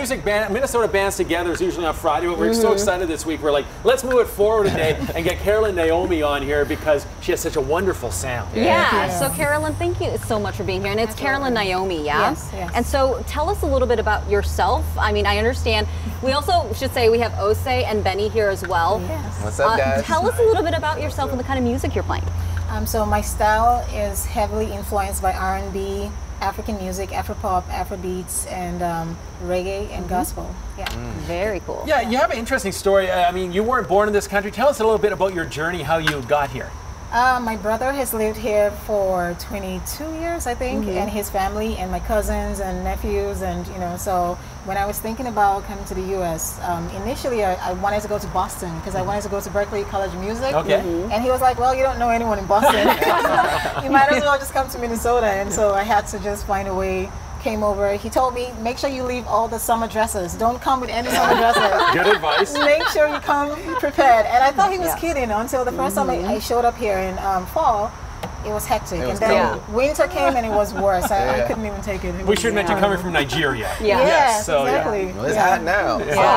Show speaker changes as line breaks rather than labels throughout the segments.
Minnesota bands together is usually on Friday, but we're so excited this week. We're like, let's move it forward today and get Carolyne Naomi on here because she has such a wonderful sound.
Yeah. So Carolyne, thank you so much for being here. And it's Carolyne Naomi, yeah?
Yes.
And so tell us a little bit about yourself. I mean, I understand. We also should say we have Ose and Benny here as well.
Yes.
What's up, guys?
Tell us a little bit about yourself and the kind of music you're playing.
So my style is heavily influenced by R&B, African music, Afropop, Afrobeats, and reggae and gospel. Yeah.
Very cool.
Yeah, you have an interesting story. I mean, you weren't born in this country. Tell us a little bit about your journey, how you got here.
My brother has lived here for 22 years, I think, and his family and my cousins and nephews, and so when I was thinking about coming to the U.S., initially I wanted to go to Boston because I wanted to go to Berklee College of Music.
Okay.
And he was like, well, you don't know anyone in Boston. You might as well just come to Minnesota. And so I had to just find a way. Came over. He told me, make sure you leave all the summer dresses. Don't come with any summer dresses.
Good advice.
Make sure you come prepared. And I thought he was kidding until the first time I showed up here in fall. It was hectic. And then winter came and it was worse. I couldn't even take it.
We should mention coming from Nigeria.
Yes,
so,
exactly.
Well, it's hot now.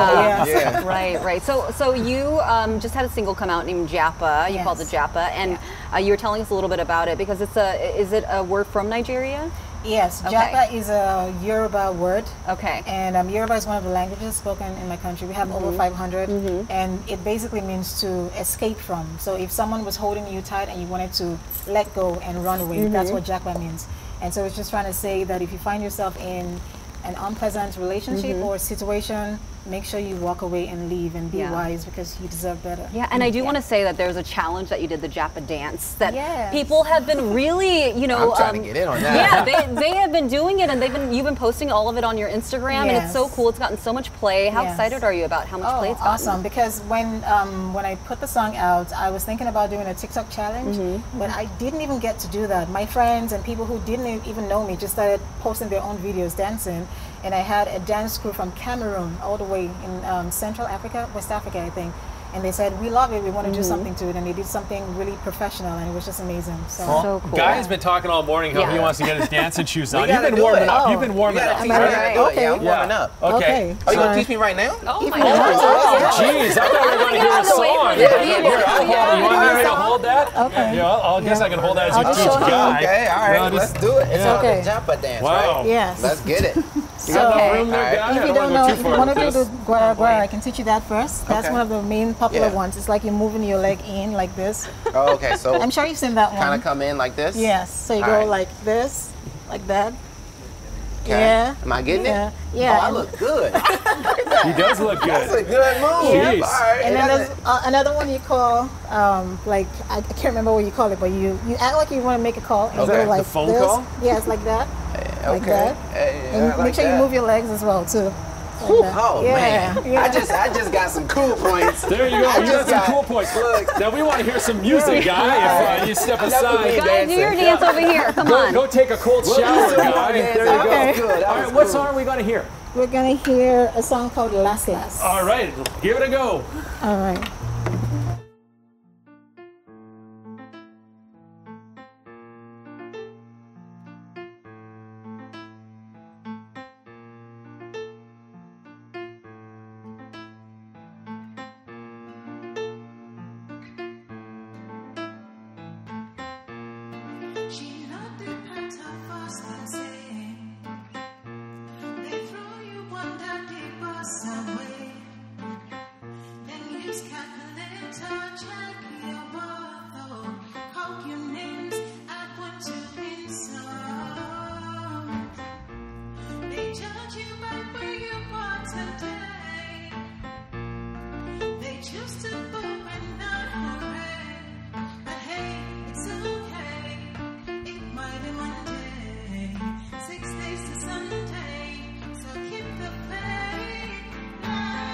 Right. So you just had a single come out named Japa. You called it Japa, and you were telling us a little bit about it because is it a word from Nigeria?
Yes, Japa is a Yoruba word.
Okay.
And Yoruba is one of the languages spoken in my country. We have over 500, and it basically means to escape from. So if someone was holding you tight and you wanted to let go and run away, that's what Japa means. And so it's just trying to say that if you find yourself in an unpleasant relationship or situation, make sure you walk away and leave and be wise because you deserve better.
Yeah, and I do want to say that there's a challenge that you did, the Japa dance, that people have been really,
I'm trying to get in on that.
Yeah, they have been doing it, and you've been posting all of it on your Instagram, and it's so cool. It's gotten so much play. How excited are you about how much play it's gotten?
Awesome, because when I put the song out, I was thinking about doing a TikTok challenge, but I didn't even get to do that. My friends and people who didn't even know me just started posting their own videos dancing. And I had a dance crew from Cameroon all the way in Central Africa, West Africa, I think. And they said, we love it, we want to do something to it. And they did something really professional, and it was just amazing. So
cool.
Guy has been talking all morning how he wants to get his dancing shoes on. You've been
warming
up. You've been warming up.
I'm warming up.
Okay.
Are you going to teach me right now?
Oh, my God.
Jeez, I thought we were going to hear a song. You want me to hold that?
Okay.
Yeah, I guess I can hold that as you teach Guy.
Okay, all right, let's do it. It's called the Japa dance,
wow.
right?
Yes.
Let's get it.
So,
if
you don't know, if you want to do the guara guara, I can teach you that first. That's one of the main popular ones. It's like you're moving your leg in like this.
Oh, okay, so
I'm sure you've seen that one.
kind of come in like this?
Yes. So you go like this, like that.
Okay.
Yeah.
Am I getting it?
Yeah.
Oh, I look good.
He does look good.
That's a good move.
Jeez.
All right.
And then there's another one you call, like, I can't remember what you call it, but you act like you want to make a call. And you go like
the phone
this.
call?
Yeah, it's like that. Like that.
And
make sure you move your legs as well, too.
Oh man, I just got some cool points.
There you go. You got some cool points. Look, now we want to hear some music, Guy. If you step aside,
Guy, do your dance over here. Come on.
Go take a cold shower, Guy. There you go.
Okay.
All right, what song are we going to hear?
We're going to hear a song called Last Last.
All right, give it a go.
All right.
She loved it better fast than saying. They throw you one that they pass away. Then use calculator, check your birth, call your names, add one to insult. They judge you by where you are today. They choose to go and not hooray. But hey, it's okay. It might be Monday, 6 days to Sunday, so keep the faith.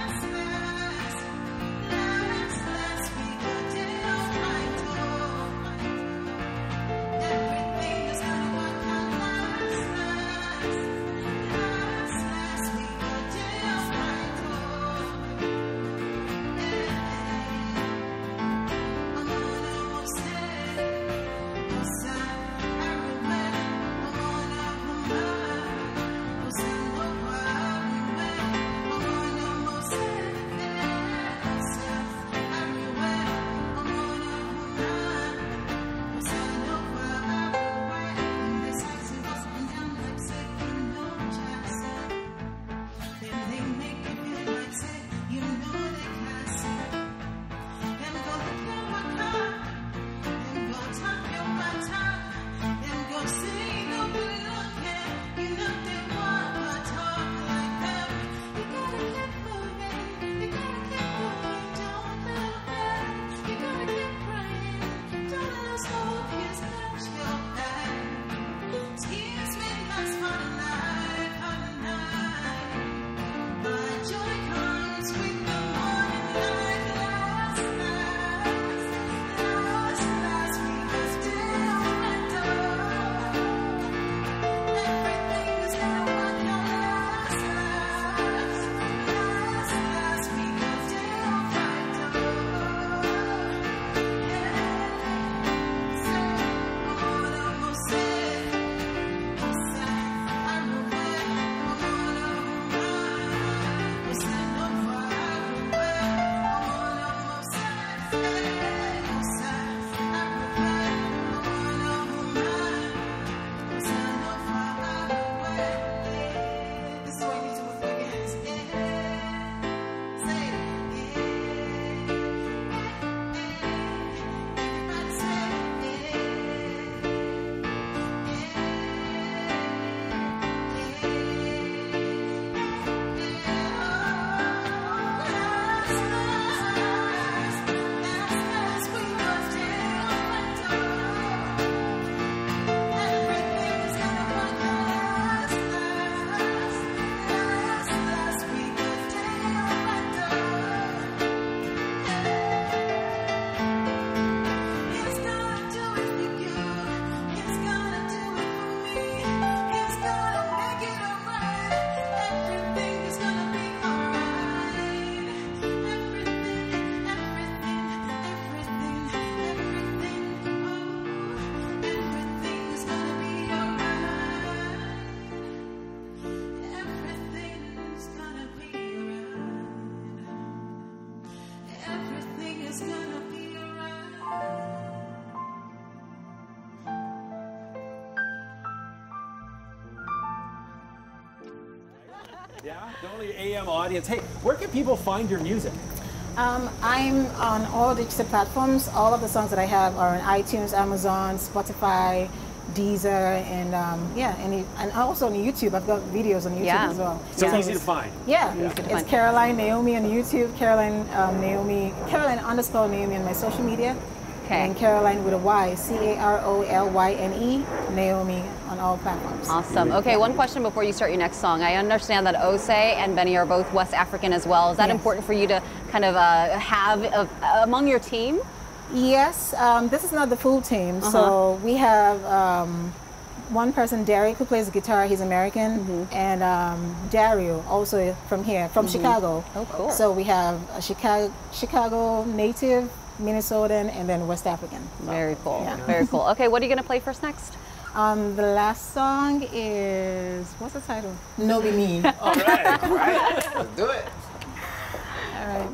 Yeah, the only AM audience. Hey, where can people find your music?
I'm on all digital platforms. All of the songs that I have are on iTunes, Amazon, Spotify, Deezer, and and also on YouTube. I've got videos on YouTube as well.
So it's easy to find.
Yeah, it's Carolyne Naomi on YouTube, Carolyne Naomi, Carolyne _ Naomi on my social media.
Okay.
And Carolyne with a Y, CAROLYNE, Naomi on all platforms.
Awesome. Okay, one question before you start your next song. I understand that Ose and Benny are both West African as well. Is that important for you to kind of have among your team?
Yes, this is not the full team. So we have one person, Derek, who plays guitar. He's American, and Dario, also from here, from Chicago.
Oh, cool.
So we have a Chicago native, Minnesotan, and then West African.
Very cool.
Yeah.
Very cool. Okay, what are you going to play first next?
The last song is, what's the title? No Be Me.
All right.
All right, let's do it.
All right.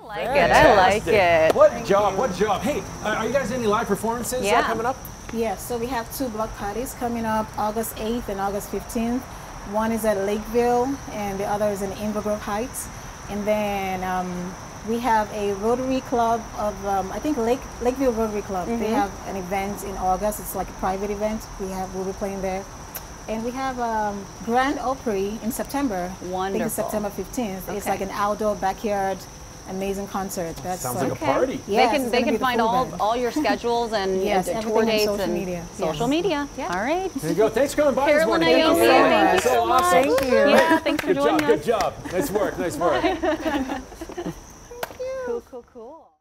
I like it. I like it.
What job? What job? Hey, are you guys any live performances coming up?
Yes, so we have 2 block parties coming up August 8th and August 15th. One is at Lakeville and the other is in Invergrove Heights. And then we have a Rotary Club of, I think Lakeville Rotary Club. They have an event in August. It's like a private event. We'll be playing there. And we have Grand Opry in September.
Wonderful.
I think it's September 15th. It's like an outdoor backyard amazing concert. That
sounds like a party.
Yes,
they can find all your schedules and tour dates and social media. Yeah. All right.
There you go. Thanks for coming by.
Carolyne Naomi, thank you so much.
Thank
you. Yeah, thanks for joining us.
Good job. Nice work. Nice work.
Cool, cool, cool.